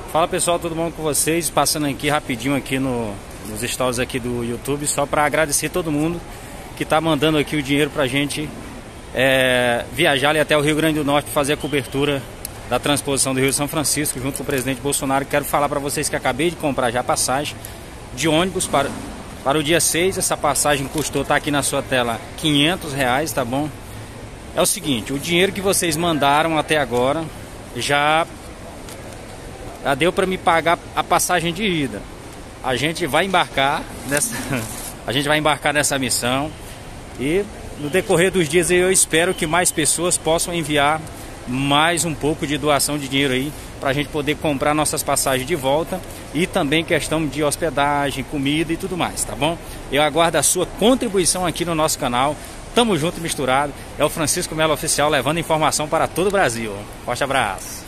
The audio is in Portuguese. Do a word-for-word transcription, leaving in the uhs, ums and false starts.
Fala pessoal, tudo bom com vocês? Passando aqui rapidinho aqui no, nos stories aqui do YouTube, só para agradecer todo mundo que tá mandando aqui o dinheiro pra gente é, viajar ali até o Rio Grande do Norte, fazer a cobertura da transposição do Rio São Francisco junto com o presidente Bolsonaro. Quero falar para vocês que acabei de comprar já passagem de ônibus para, para o dia seis. Essa passagem custou, tá aqui na sua tela, quinhentos reais, tá bom? É o seguinte, o dinheiro que vocês mandaram até agora já, já deu para me pagar a passagem de ida. A gente vai embarcar nessa, a gente vai embarcar nessa missão e no decorrer dos dias eu espero que mais pessoas possam enviar mais um pouco de doação de dinheiro aí para a gente poder comprar nossas passagens de volta e também questão de hospedagem, comida e tudo mais, tá bom? Eu aguardo a sua contribuição aqui no nosso canal. Tamo junto e misturado. É o Francisco Melo Oficial levando informação para todo o Brasil. Forte abraço.